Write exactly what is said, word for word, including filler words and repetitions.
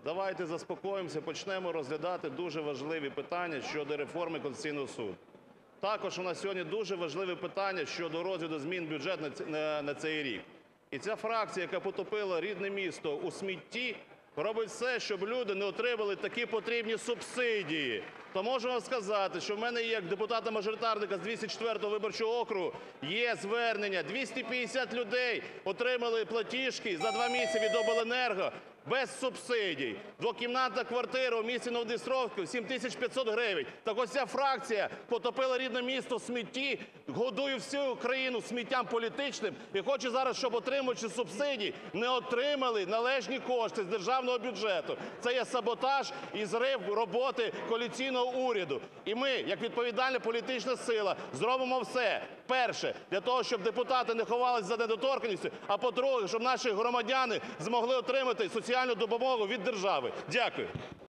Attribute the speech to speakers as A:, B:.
A: давайте заспокоїмося, почнемо розглядати дуже важливі питання щодо реформи Конституційного Суду. Також у нас сьогодні дуже важливе питання щодо розгляду змін в бюджет на цей рік. І ця фракція, яка потопила рідне місто у смітті, робить все, щоб люди не отримали такі потрібні субсидії. То можу вам сказати, що в мене як депутата-мажоритарника з двісті четвертого виборчого округу є звернення: двісті п'ятдесят людей отримали платіжки за два місяці від обленерго без субсидій. Двокімнатна квартира у місті Новодністровську – сім тисяч п'ятсот гривень. Так ось ця фракція потопила рідне місто в смітті, годує всю країну сміттям політичним і хоче зараз, щоб отримуючи субсидії, не отримали належні кошти з державного бюджету. Це є саботаж і зрив роботи коаліційного уряду. І ми, як відповідальна політична сила, зробимо все. Перше, для того, щоб депутати не ховалися за недоторканністю, а по-друге, щоб наші громадяни змогли отримати соціальну допомогу від держави. Дякую.